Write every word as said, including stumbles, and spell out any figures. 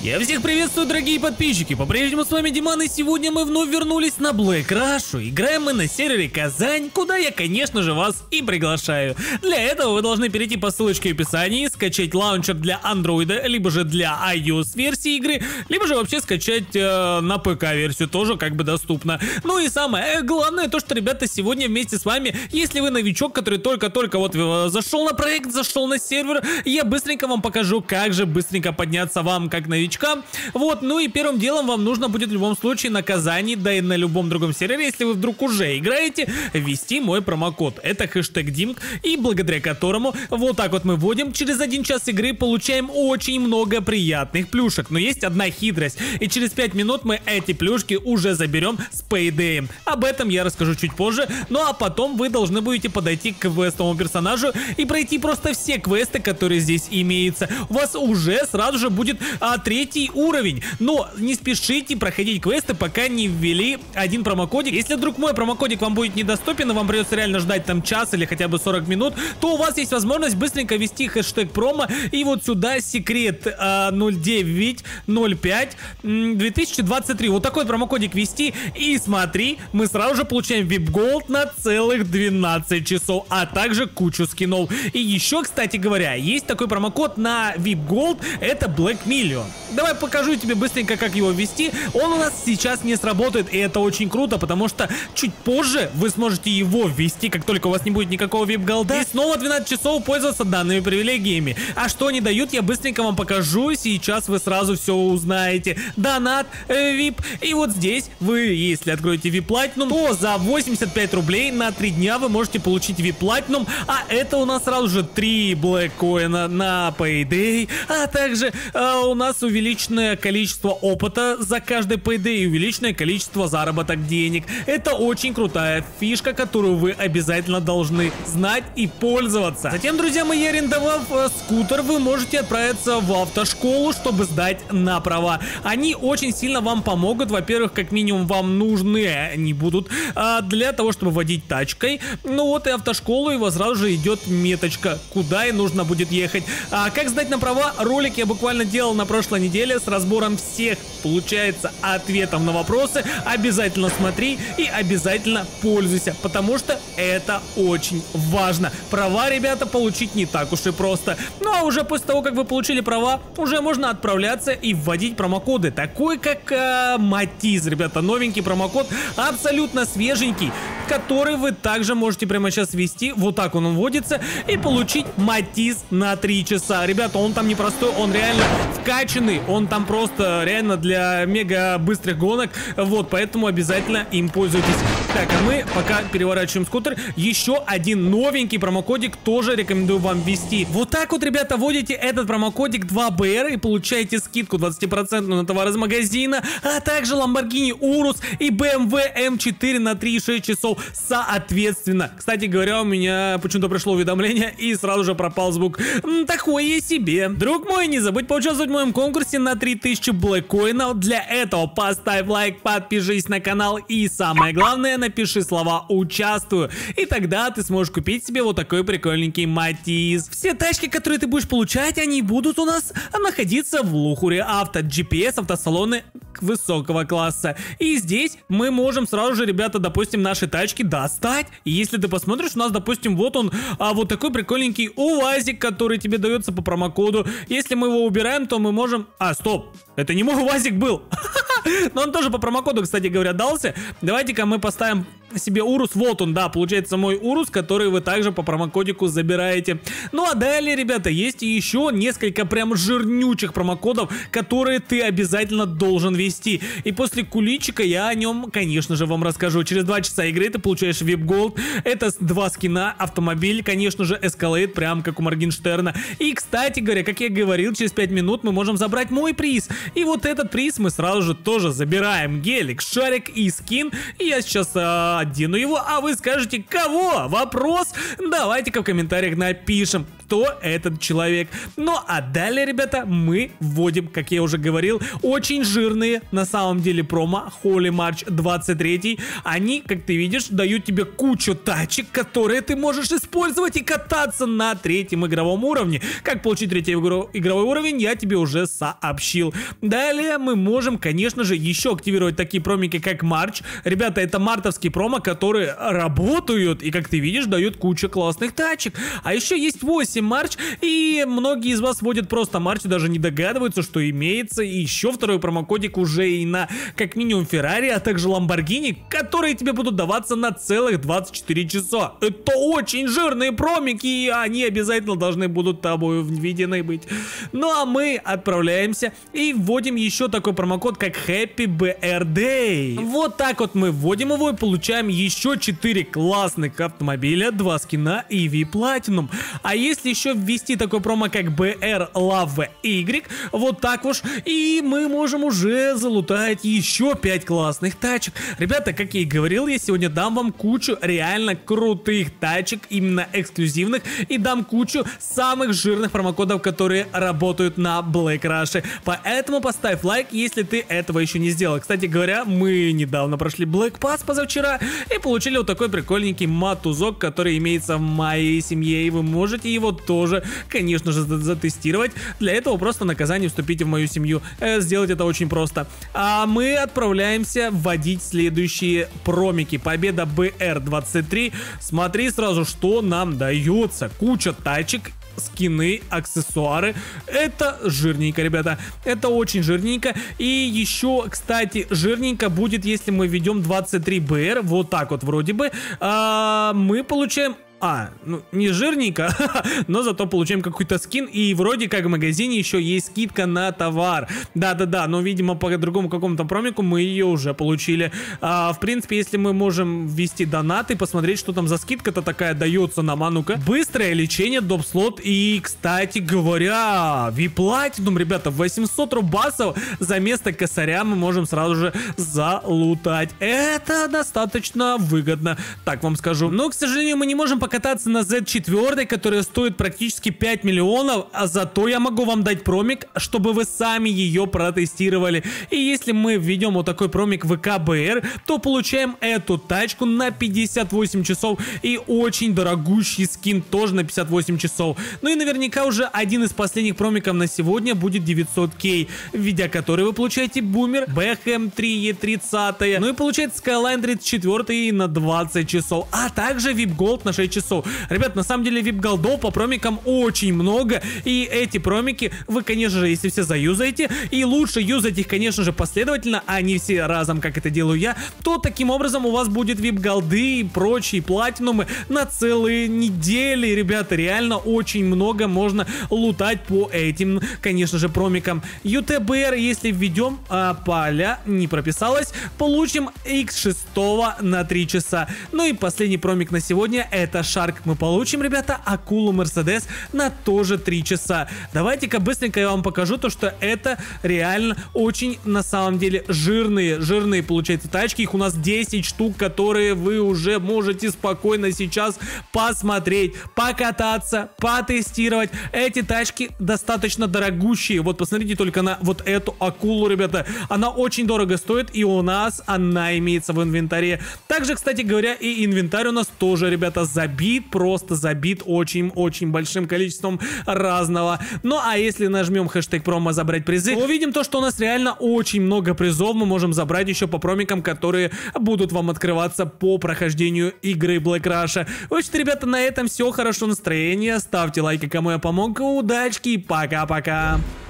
Я всех приветствую, дорогие подписчики, по-прежнему с вами Диман, и сегодня мы вновь вернулись на Black Rush. Играем мы на сервере Казань, куда я, конечно же, вас и приглашаю. Для этого вы должны перейти по ссылочке в описании, скачать лаунчер для андроида, либо же для iOS версии игры, либо же вообще скачать э, на ПК версию, тоже как бы доступно. Ну и самое главное то, что, ребята, сегодня вместе с вами, если вы новичок, который только-только вот зашел на проект, зашел на сервер, я быстренько вам покажу, как же быстренько подняться вам как новичкам. Вот, ну и первым делом вам нужно будет в любом случае на Казани, да и на любом другом сервере, если вы вдруг уже играете, ввести мой промокод. Это хэштег Димк, и благодаря которому вот так вот мы вводим, через один час игры получаем очень много приятных плюшек. Но есть одна хитрость, и через пять минут мы эти плюшки уже заберем с Payday. Об этом я расскажу чуть позже. Ну а потом вы должны будете подойти к квестовому персонажу и пройти просто все квесты, которые здесь имеются. У вас уже сразу же будет а, третий уровень. Но не спешите проходить квесты, пока не ввели один промокодик. Если вдруг мой промокодик вам будет недоступен, и вам придется реально ждать там час или хотя бы сорок минут, то у вас есть возможность быстренько ввести хэштег промо и вот сюда секрет а, ноль девять ноль пять две тысячи двадцать три. Вот такой промокодик ввести, и смотри, мы сразу же получаем ви ай пи Gold на целых двенадцать часов, а также кучу скинов. И еще, кстати говоря, есть такой промокод на ви ай пи Gold, это Black Million. Давай покажу тебе быстренько, как его ввести. Он у нас сейчас не сработает, и это очень круто, потому что чуть позже вы сможете его ввести, как только у вас не будет никакого ви ай пи Голда, и снова двенадцать часов пользоваться данными привилегиями. А что они дают, я быстренько вам покажу, сейчас вы сразу все узнаете. Донат, э, ви ай пи, и вот здесь вы, если откроете ви ай пи Platinum, то за восемьдесят пять рублей на три дня вы можете получить ви ай пи Platinum, а это у нас сразу же три Black Coin на Payday, а также э, у нас увеличенное количество опыта за каждый Payday и увеличенное количество заработок денег. Это очень крутая фишка, которую вы обязательно должны знать и пользоваться. Затем, друзья мои, арендовав э, скутер, вы можете отправиться в автошколу, чтобы сдать на права. Они очень сильно вам помогут. Во-первых, как минимум вам нужны они будут а, для того, чтобы водить тачкой. Ну вот и автошколу, его сразу же идет меточка, куда и нужно будет ехать. А как сдать на права? Ролик я буквально делал на прошлой неделе с разбором всех, получается, ответов на вопросы. Обязательно смотри и обязательно пользуйся, потому что это очень важно. Права, ребята, получить не так уж и просто. Ну а уже после того, как вы получили права, уже можно отправляться и вводить промокоды, такой как э, Матиз, ребята, новенький промокод, абсолютно свеженький, который вы также можете прямо сейчас ввести. Вот так он вводится, и получить Матиз на три часа. Ребята, он там не простой, он реально вкачанный, он там просто реально для мега быстрых гонок. Вот, поэтому обязательно им пользуйтесь. Так, а мы пока переворачиваем скутер. Еще один новенький промокодик тоже рекомендую вам ввести. Вот так вот, ребята, вводите этот промокодик два бэ эр и получаете скидку двадцать процентов на товар из магазина, а также Lamborghini Urus и бэ эм вэ эм четыре на три и шесть часов соответственно. Кстати говоря, у меня почему-то пришло уведомление и сразу же пропал звук. Такое себе. Друг мой, не забудь поучаствовать в моем конкурсе на три тысячи блэккоинов. Для этого поставь лайк, подпишись на канал и самое главное, напиши слова «участвую». И тогда ты сможешь купить себе вот такой прикольненький Матиз. Все тачки, которые ты будешь получать, они будут у нас находиться в Лухуре Авто, джи пи эс автосалоны высокого класса. И здесь мы можем сразу же, ребята, допустим, наши тачки достать. И если ты посмотришь, у нас, допустим, вот он, а вот такой прикольненький УАЗик, который тебе дается по промокоду. Если мы его убираем, то мы можем... А, стоп! Это не мой УАЗик был! Но он тоже по промокоду, кстати говоря, дался. Давайте-ка мы поставим себе Урус. Вот он, да, получается мой Урус, который вы также по промокодику забираете. Ну а далее, ребята, есть еще несколько прям жирнючих промокодов, которые ты обязательно должен ввести. И после куличика я о нем, конечно же, вам расскажу. Через два часа игры ты получаешь ви ай пи Gold. Это два скина, автомобиль, конечно же, Escalade, прям как у Моргенштерна. И, кстати говоря, как я говорил, через пять минут мы можем забрать мой приз. И вот этот приз мы сразу же тоже забираем. Гелик, шарик и скин. И я сейчас а, одену его, а вы скажете, кого? Вопрос? Давайте-ка в комментариях напишем. кто этот человек. Ну а далее, ребята, мы вводим, как я уже говорил, очень жирные на самом деле промо Holy March двадцать три. Они, как ты видишь, дают тебе кучу тачек, которые ты можешь использовать и кататься на третьем игровом уровне. Как получить третий игровой уровень, я тебе уже сообщил. Далее мы можем, конечно же, еще активировать такие промики, как March. Ребята, это мартовские промо, которые работают и, как ты видишь, дают кучу классных тачек. А еще есть восемь March, и многие из вас вводят просто March, даже не догадываются, что имеется еще второй промокодик уже и на, как минимум, Ferrari, а также Lamborghini, которые тебе будут даваться на целых двадцать четыре часа. Это очень жирные промики, и они обязательно должны будут тобой введены быть. Ну а мы отправляемся и вводим еще такой промокод, как Happy би ар Day. Вот так вот мы вводим его и получаем еще четыре классных автомобиля, два скина и ви Platinum. А если еще ввести такой промо, как би ар Love Y, вот так уж, и мы можем уже залутать еще пять классных тачек. Ребята, как я и говорил, я сегодня дам вам кучу реально крутых тачек, именно эксклюзивных, и дам кучу самых жирных промокодов, которые работают на Black Rush. Поэтому поставь лайк, если ты этого еще не сделал. Кстати говоря, мы недавно прошли Black Pass позавчера и получили вот такой прикольненький мотузок, который имеется в моей семье, и вы можете его тоже, конечно же, затестировать. Для этого просто наказание: вступите в мою семью. Э, сделать это очень просто. А мы отправляемся вводить следующие промики. Победа би ар двадцать три. Смотри сразу, что нам дается. Куча тачек, скины, аксессуары. Это жирненько, ребята. Это очень жирненько. И еще, кстати, жирненько будет, если мы введем двадцать три би ар. Вот так вот вроде бы. А, мы получаем... А, ну не жирненько, но зато получаем какой-то скин, и вроде как в магазине еще есть скидка на товар. Да-да-да, но видимо по другому какому-то промику мы ее уже получили. А, в принципе, если мы можем ввести донаты, посмотреть, что там за скидка-то такая дается нам. А ну-ка. Быстрое лечение, доп-слот и, кстати говоря, ви Platinum, ребята, восемьсот рубасов за место косаря мы можем сразу же залутать. Это достаточно выгодно, так вам скажу. Но, к сожалению, мы не можем покататься на зет четыре, которая стоит практически пять миллионов, а зато я могу вам дать промик, чтобы вы сами ее протестировали. И если мы введем вот такой промик ви кей би ар, то получаем эту тачку на пятьдесят восемь часов и очень дорогущий скин тоже на пятьдесят восемь часов. Ну и наверняка уже один из последних промиков на сегодня будет девятьсот кей, введя который вы получаете бумер, Бэхэм три и тридцать, ну и получается Skyline тридцать четыре на двадцать часов, а также ви ай пи Gold на шесть часов. Ребят, на самом деле ви ай пи голдов по промикам очень много, и эти промики вы, конечно же, если все заюзаете, и лучше юзать их, конечно же, последовательно, а не все разом, как это делаю я, то таким образом у вас будет ви ай пи голды и прочие платинумы на целые недели. Ребята, реально очень много можно лутать по этим, конечно же, промикам. ю ти би ар, если введем, а поля не прописалось, получим икс шесть на три часа. Ну и последний промик на сегодня — это Шарк. Мы получим, ребята, акулу Мерседес на тоже три часа. Давайте-ка быстренько я вам покажу то, что это реально очень, на самом деле, жирные, жирные, получается, тачки. Их у нас десять штук, которые вы уже можете спокойно сейчас посмотреть, покататься, потестировать. Эти тачки достаточно дорогущие. Вот посмотрите только на вот эту акулу, ребята. Она очень дорого стоит, и у нас она имеется в инвентаре. Также, кстати говоря, и инвентарь у нас тоже, ребята, забит, просто забит очень-очень большим количеством разного. Ну а если нажмем хэштег промо забрать призы, то увидим то, что у нас реально очень много призов мы можем забрать еще по промикам, которые будут вам открываться по прохождению игры Black Rush. В общем, ребята, на этом все. Хорошо настроение, ставьте лайки, кому я помог. Удачки, пока-пока.